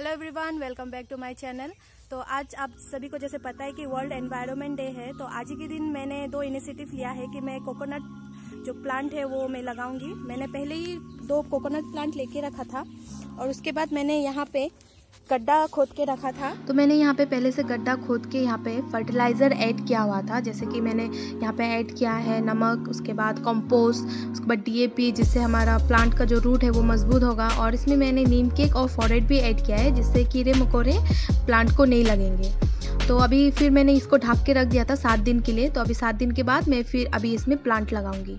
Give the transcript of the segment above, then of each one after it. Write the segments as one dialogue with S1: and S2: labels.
S1: Hello everyone, welcome back to my channel. तो आज आप सभी को जैसे पता है कि वर्ल्ड एनवायरनमेंट डे है, तो आज ही के दिन मैंने दो इनिशिएटिव लिया है कि मैं कोकोनट जो प्लांट है वो मैं लगाऊंगी। मैंने पहले ही 2 कोकोनट प्लांट लेके रखा था और उसके बाद मैंने यहाँ पे गड्ढा खोद के रखा था। तो मैंने यहाँ पे पहले से गड्ढा खोद के यहाँ पे फर्टिलाइज़र ऐड किया हुआ था, जैसे कि मैंने यहाँ पे ऐड किया है नमक, उसके बाद कंपोस्ट, उसके बाद DAP, जिससे हमारा प्लांट का जो रूट है वो मजबूत होगा। और इसमें मैंने नीम केक और फॉरेट भी ऐड किया है, जिससे कीड़े मकोड़े प्लांट को नहीं लगेंगे। तो अभी फिर मैंने इसको ढक के रख दिया था 7 दिन के लिए। तो अभी 7 दिन के बाद मैं फिर अभी इसमें प्लांट लगाऊंगी।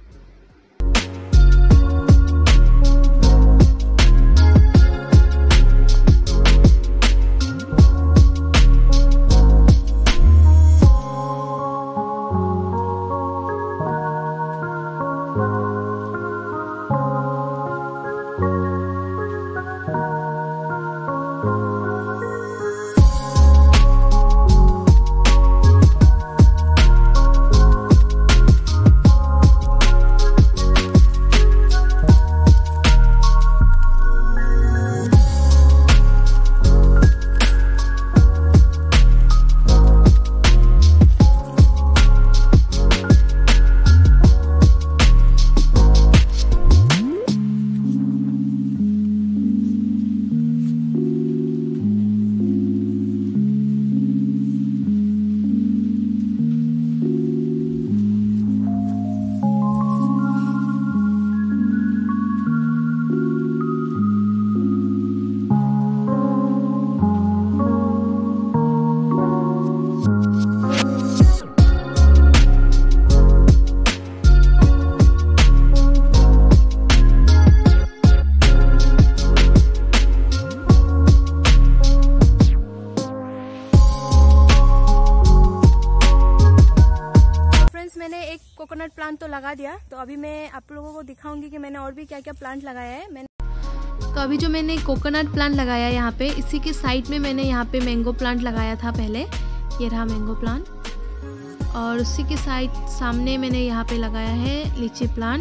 S1: मैंने एक कोकोनट प्लांट तो लगा दिया, तो अभी मैं आप लोगों को दिखाऊंगी कि मैंने और भी क्या क्या प्लांट लगाया है। तो अभी जो मैंने कोकोनट प्लांट लगाया है यहाँ पे, इसी के साइड में मैंने यहाँ पे मैंगो प्लांट लगाया था पहले। ये रहा मैंगो प्लांट। और उसी के सामने मैंने यहाँ पे लगाया है लीची प्लांट।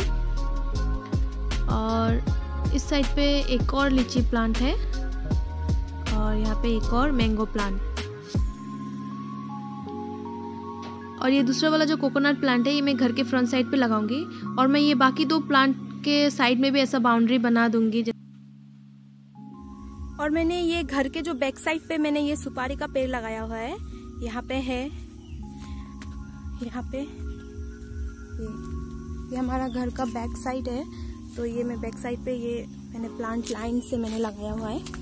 S1: और इस साइड पे एक और लीची प्लांट है और यहाँ पे एक और मैंगो प्लांट। और ये दूसरा वाला जो कोकोनट प्लांट है ये मैं घर के फ्रंट साइड पे लगाऊंगी। और मैं ये बाकी 2 प्लांट के साइड में भी ऐसा बाउंड्री बना दूंगी। और मैंने ये घर के जो बैक साइड पे मैंने ये सुपारी का पेड़ लगाया हुआ है। यहाँ पे है, यहाँ पे ये हमारा घर का बैक साइड है। तो ये मैं बैक साइड पे ये मैंने प्लांट लाइन से मैंने लगाया हुआ है।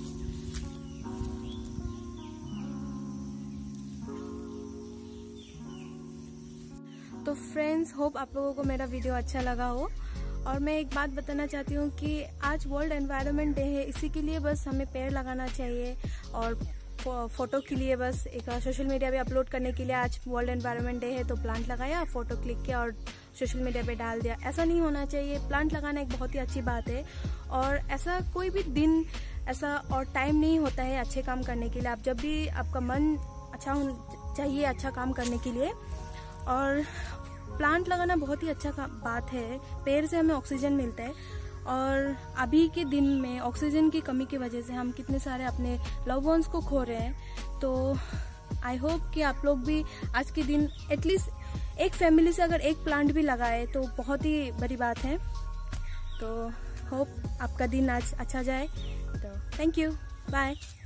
S1: तो फ्रेंड्स, होप आप लोगों को मेरा वीडियो अच्छा लगा हो। और मैं एक बात बताना चाहती हूँ कि आज वर्ल्ड एनवायरनमेंट डे है, इसी के लिए बस हमें पेड़ लगाना चाहिए। और फोटो के लिए बस एक सोशल मीडिया पे अपलोड करने के लिए आज वर्ल्ड एनवायरनमेंट डे है तो प्लांट लगाया, फोटो क्लिक किया और सोशल मीडिया पे डाल दिया। ऐसा नहीं होना चाहिए। प्लांट लगाना एक बहुत ही अच्छी बात है और ऐसा कोई भी दिन ऐसा और टाइम नहीं होता है अच्छे काम करने के लिए। आप जब भी आपका मन अच्छा होना चाहिए अच्छा काम करने के लिए। और प्लांट लगाना बहुत ही अच्छा बात है। पेड़ से हमें ऑक्सीजन मिलता है और अभी के दिन में ऑक्सीजन की कमी की वजह से हम कितने सारे अपने लव वंस को खो रहे हैं। तो आई होप कि आप लोग भी आज के दिन एटलीस्ट एक फैमिली से अगर एक प्लांट भी लगाए तो बहुत ही बड़ी बात है। तो होप आपका दिन आज अच्छा जाए। तो थैंक यू, बाय।